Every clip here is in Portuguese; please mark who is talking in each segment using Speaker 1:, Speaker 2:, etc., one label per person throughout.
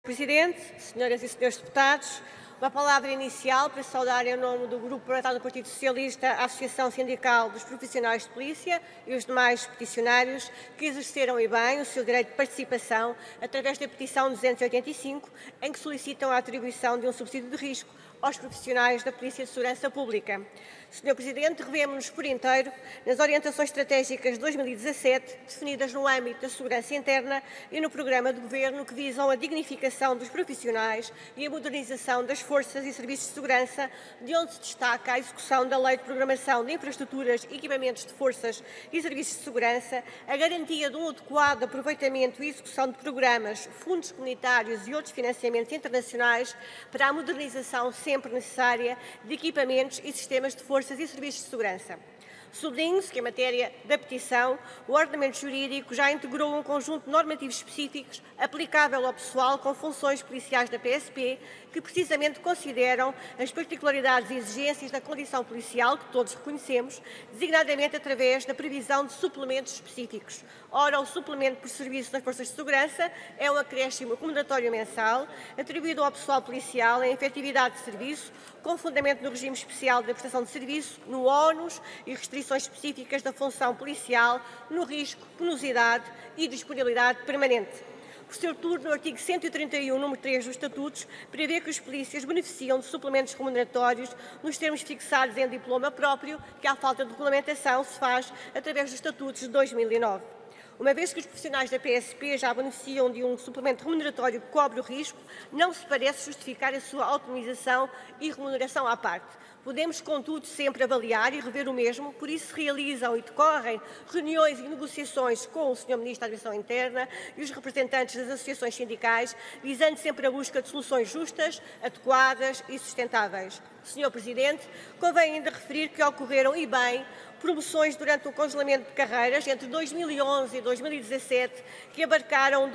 Speaker 1: Presidente, senhoras e senhores deputados, uma palavra inicial para saudar em nome do Grupo Parlamentar do Partido Socialista a Associação Sindical dos Profissionais de Polícia e os demais peticionários que exerceram e bem o seu direito de participação através da petição 285, em que solicitam a atribuição de um subsídio de risco aos profissionais da Polícia de Segurança Pública. Senhor Presidente, revemos-nos por inteiro nas orientações estratégicas de 2017, definidas no âmbito da segurança interna e no programa de governo que visam a dignificação dos profissionais e a modernização das forças e serviços de segurança, de onde se destaca a execução da Lei de Programação de Infraestruturas e Equipamentos de Forças e Serviços de Segurança, a garantia de um adequado aproveitamento e execução de programas, fundos comunitários e outros financiamentos internacionais para a modernização sempre necessária de equipamentos e sistemas de forças e serviços de segurança. Sublinho-se que, em matéria da petição, o ordenamento jurídico já integrou um conjunto de normativos específicos aplicável ao pessoal com funções policiais da PSP, que precisamente consideram as particularidades e exigências da condição policial, que todos reconhecemos, designadamente através da previsão de suplementos específicos. Ora, o suplemento por serviço das Forças de Segurança é um acréscimo remuneratório mensal, atribuído ao pessoal policial em efetividade de serviço, com fundamento no regime especial da prestação de serviço, no ónus e restrições específicas da função policial, no risco, penosidade e disponibilidade permanente. Por seu turno, o artigo 131, número 3 dos Estatutos, prevê que os polícias beneficiam de suplementos remuneratórios nos termos fixados em diploma próprio, que, à falta de regulamentação, se faz através dos Estatutos de 2009. Uma vez que os profissionais da PSP já beneficiam de um suplemento remuneratório que cobre o risco, não se parece justificar a sua autonomização e remuneração à parte. Podemos, contudo, sempre avaliar e rever o mesmo, por isso se realizam e decorrem reuniões e negociações com o Sr. Ministro da Administração Interna e os representantes das associações sindicais, visando sempre a busca de soluções justas, adequadas e sustentáveis. Sr. Presidente, convém ainda referir que ocorreram, e bem, promoções durante o congelamento de carreiras entre 2011 e 2017, que abarcaram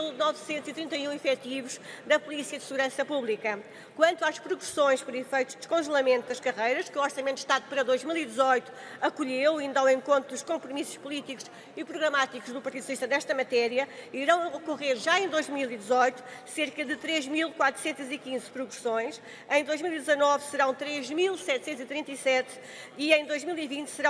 Speaker 1: 2.931 efetivos da Polícia de Segurança Pública. Quanto às progressões por efeitos de descongelamento das carreiras, que o Orçamento de Estado para 2018 acolheu, indo ao encontro dos compromissos políticos e programáticos do Partido Socialista nesta matéria, irão ocorrer já em 2018 cerca de 3.415 progressões, em 2019 serão 3.737 e em 2020 serão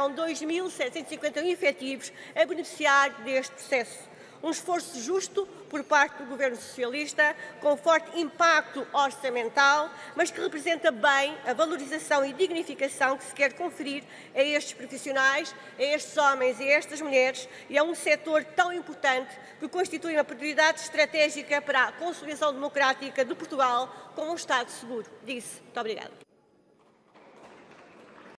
Speaker 1: 2.751 efetivos a beneficiar deste processo. Um esforço justo por parte do Governo Socialista, com forte impacto orçamental, mas que representa bem a valorização e dignificação que se quer conferir a estes profissionais, a estes homens e a estas mulheres, e a um setor tão importante que constitui uma prioridade estratégica para a consolidação democrática de Portugal como um Estado seguro. Disse. Muito obrigada.